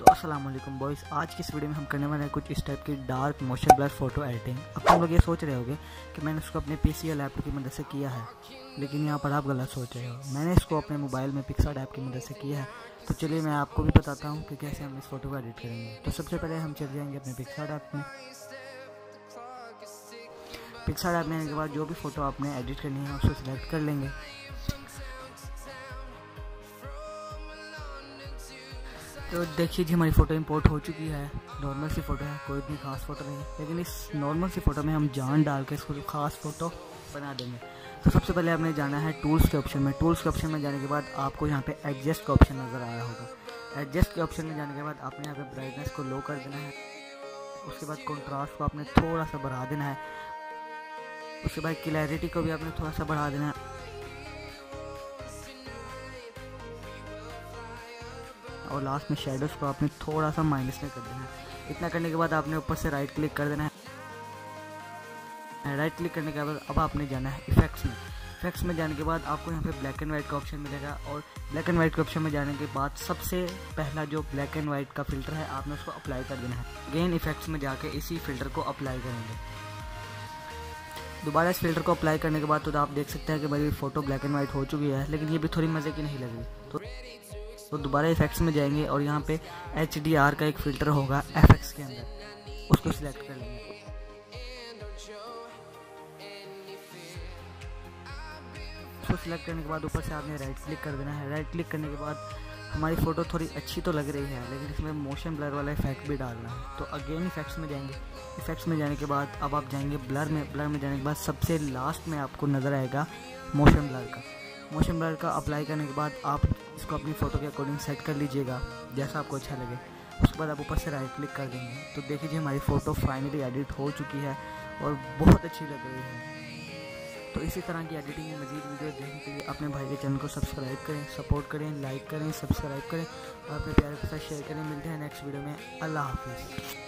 तो अस्सलाम वालेकुम बॉयज़, आज की इस वीडियो में हम करने वाले हैं कुछ इस टाइप की dark motion blur photo editing. अब तुम लोग ये सोच रहे होगे कि मैंने इसको अपने पीसी या लैपटॉप की मदद से किया है, लेकिन यहाँ पर आप गलत सोच रहे हो। मैंने इसको अपने मोबाइल में पिक्सार्ट ऐप की मदद से किया है। तो चलिए मैं आपको भी बताता हूँ कि कैसे हम इस फ़ोटो को एडिट करेंगे। तो सबसे पहले हम चले जाएंगे अपने पिक्सार्ट ऐप में। पिक्सार्ट ऐप में आने के बाद जो भी फ़ोटो आपने एडिट करनी है उसको सिलेक्ट कर लेंगे। तो देखिए जी, हमारी फ़ोटो इंपोर्ट हो चुकी है। नॉर्मल सी फ़ोटो है, कोई इतनी खास फ़ोटो नहीं है, लेकिन इस नॉर्मल सी फ़ोटो में हम जान डाल के इसको खास फ़ोटो बना देंगे। तो सबसे पहले आपने जाना है टूल्स के ऑप्शन में। टूल्स के ऑप्शन में जाने के बाद आपको यहाँ पे एडजस्ट का ऑप्शन नज़र आ रहा होगा। एडजस्ट के ऑप्शन में जाने के बाद आपने यहाँ पे ब्राइटनेस को लो कर देना है। उसके बाद कॉन्ट्रास्ट को आपने थोड़ा सा बढ़ा देना है। उसके बाद क्लैरिटी को भी आपने थोड़ा सा बढ़ा देना है। और लास्ट में शेडोज़ को आपने थोड़ा सा माइनस में कर देना है। इतना करने के बाद आपने ऊपर से राइट क्लिक कर देना है। राइट क्लिक करने के बाद अब आपने जाना है इफेक्ट्स में। इफेक्ट्स में जाने के बाद आपको यहाँ पे ब्लैक एंड वाइट का ऑप्शन मिलेगा, और ब्लैक एंड वाइट के ऑप्शन में जाने के बाद सबसे पहला जो ब्लैक एंड वाइट का फ़िल्टर है आपने उसको अप्लाई कर देना है। अगेन इफेक्ट्स में जाके इसी फिल्टर को अप्लाई करेंगे। दोबारा इस फिल्टर को अप्लाई करने के बाद तो आप देख सकते हैं कि मेरी फ़ोटो ब्लैक एंड वाइट हो चुकी है, लेकिन ये भी थोड़ी मज़े की नहीं लग रही। तो दोबारा इफेक्ट्स में जाएंगे और यहाँ पे HDR का एक फ़िल्टर होगा एफएक्स के अंदर, उसको सिलेक्ट कर लेंगे। उसको सिलेक्ट करने के बाद ऊपर से आपने राइट क्लिक कर देना है। राइट क्लिक करने के बाद हमारी फ़ोटो थोड़ी अच्छी तो लग रही है, लेकिन इसमें मोशन ब्लर वाला इफेक्ट भी डालना है। तो अगेन इफेक्ट्स में जाएंगे। इफेक्ट्स में जाने के बाद अब आप जाएंगे ब्लर में। ब्लर में जाने के बाद सबसे लास्ट में आपको नज़र आएगा मोशन ब्लर का। मोशन ब्लर का अप्लाई करने के बाद आप इसको अपनी फ़ोटो के अकॉर्डिंग सेट कर लीजिएगा, जैसा आपको अच्छा लगे। उसके बाद आप ऊपर से राइट क्लिक कर देंगे। तो देखिए जी, हमारी फ़ोटो फाइनली एडिट हो चुकी है और बहुत अच्छी लग रही है। तो इसी तरह की एडिटिंग में मज़ीद वीडियो देखने के लिए अपने भाई के चैनल को सब्सक्राइब करें, सपोर्ट करें, लाइक करें, सब्सक्राइब करें और अपने प्यारे के साथ शेयर करें। मिलते हैं नेक्स्ट वीडियो में। अल्लाह हाफिज़।